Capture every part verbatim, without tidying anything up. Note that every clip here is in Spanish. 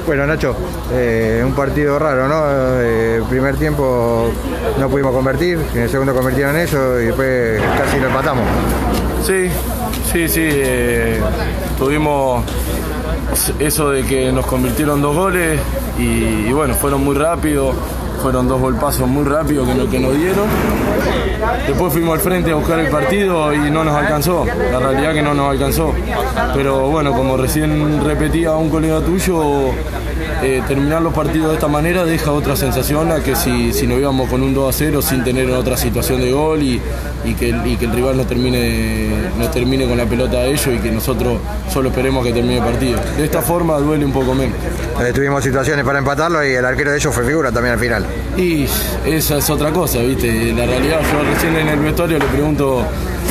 Bueno, Nacho, eh, un partido raro, ¿no? Eh, primer tiempo no pudimos convertir, en el segundo convirtieron ellos y después casi lo empatamos. Sí, sí, sí. Eh, tuvimos eso de que nos convirtieron dos goles y, y bueno, fueron muy rápidos. Fueron dos golpazos muy rápidos que, que nos dieron. Después fuimos al frente a buscar el partido y no nos alcanzó. La realidad es que no nos alcanzó. Pero bueno, como recién repetía un colega tuyo, eh, terminar los partidos de esta manera deja otra sensación a que si, si nos íbamos con un dos a cero sin tener otra situación de gol y, y, que, y que el rival no termine, no termine con la pelota a ellos y que nosotros solo esperemos que termine el partido. De esta forma duele un poco menos. Eh, tuvimos situaciones para empatarlo y el arquero de ellos fue figura también al final. Y esa es otra cosa, ¿viste? La realidad, yo recién en el vestuario le pregunto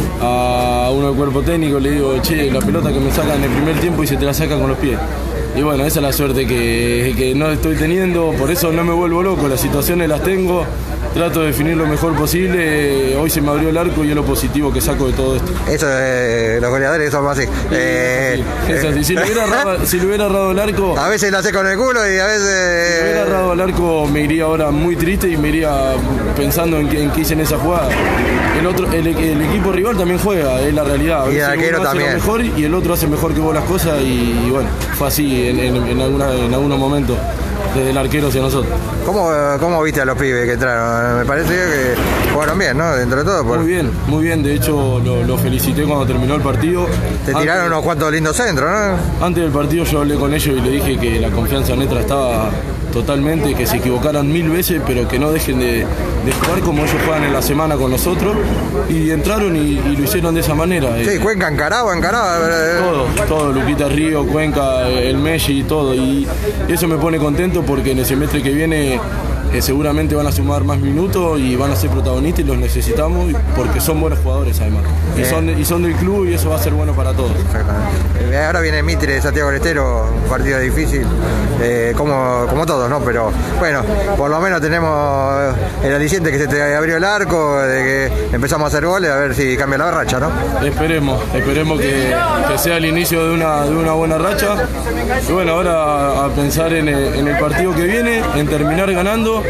a uno del cuerpo técnico, le digo, che, la pelota que me sacan en el primer tiempo y se te la sacan con los pies. Y bueno, esa es la suerte que, que no estoy teniendo, por eso no me vuelvo loco, las situaciones las tengo, trato de definir lo mejor posible. Hoy se me abrió el arco y es lo positivo que saco de todo esto. Eso, eh, los goleadores son así. Eh, es así. Si le hubiera errado, si le hubiera errado el arco... A veces la hace con el culo y a veces... Si le hubiera errado el arco me iría ahora muy triste y me iría pensando en qué, en qué hice en esa jugada. El, otro, el, el equipo rival también juega, es la realidad. A y el arquero también. Mejor y el otro hace mejor que vos las cosas y, y bueno, fue así en, en, en, alguna, en algunos momentos. Desde el arquero hacia nosotros. ¿Cómo, ¿Cómo viste a los pibes que entraron? Me parece que jugaron bien, ¿no? Dentro de todo. Por... Muy bien, muy bien. De hecho, lo, lo felicité cuando terminó el partido. Te antes, tiraron unos cuantos lindos centros, ¿no? Antes del partido yo hablé con ellos y le dije que la confianza nuestra estaba totalmente, que se equivocaran mil veces, pero que no dejen de, de jugar como ellos juegan en la semana con nosotros. Y entraron y, y lo hicieron de esa manera. Sí, Cuenca encaraba, encaraba. Todo, todo. Luquita Río, Cuenca, el Messi y todo. Y eso me pone contento porque en el semestre que viene eh, seguramente van a sumar más minutos y van a ser protagonistas y los necesitamos porque son buenos jugadores además. Y son, y son del club y eso va a ser bueno para todos. Exactamente. Ahora viene Mitre de Santiago del Estero, un partido difícil, eh, como, como todos, ¿no? Pero bueno, por lo menos tenemos el aliciente que se te abrió el arco, de que empezamos a hacer goles, a ver si cambia la racha, ¿no? Esperemos, esperemos que, que sea el inicio de una, de una buena racha. Y bueno, ahora a pensar en el, en el partido que viene, en terminar ganando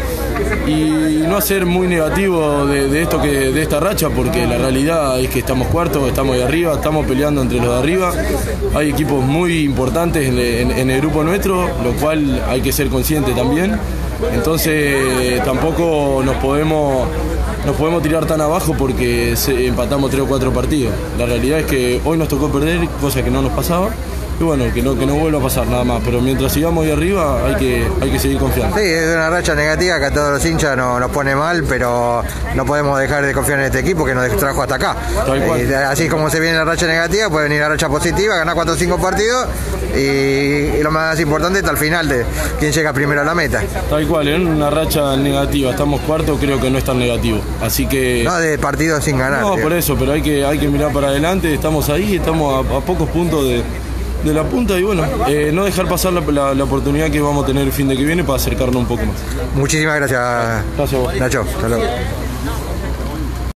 y no ser muy negativo de, de esto que de esta racha, porque la realidad es que estamos cuartos, estamos de arriba, estamos peleando entre los de arriba. Hay equipos muy importantes en, en, en el grupo nuestro, lo cual hay que ser consciente también. Entonces tampoco nos podemos nos podemos tirar tan abajo porque empatamos tres o cuatro partidos. La realidad es que hoy nos tocó perder, cosa que no nos pasaba. Y bueno, que no, que no vuelva a pasar nada más, pero mientras sigamos ahí arriba hay que, hay que seguir confiando. Sí, es una racha negativa que a todos los hinchas no, nos pone mal, pero no podemos dejar de confiar en este equipo que nos trajo hasta acá. Tal cual. Eh, así como se viene la racha negativa, puede venir la racha positiva, ganar cuatro o cinco partidos y, y lo más importante está al final de quién llega primero a la meta. Tal cual, en una racha negativa, estamos cuartos, creo que no es tan negativo, así que... No de partidos sin ganar. No, tío. por eso, pero hay que, hay que mirar para adelante, estamos ahí, estamos a, a pocos puntos de... de la punta y bueno, eh, no dejar pasar la, la, la oportunidad que vamos a tener el fin de que viene para acercarnos un poco más. Muchísimas gracias, gracias a vos. Nacho. Hasta luego.